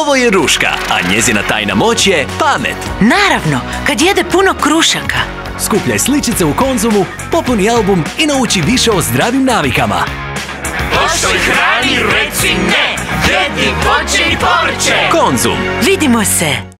Ovo je Ruška, a njezina tajna moć je pamet. Naravno, kad jede puno krušaka. Skupljaj sličice u Konzumu, popuni album i nauči više o zdravim navikama. Lošoj hrani reci ne, jedi voće i povrće. Konzum. Vidimo se!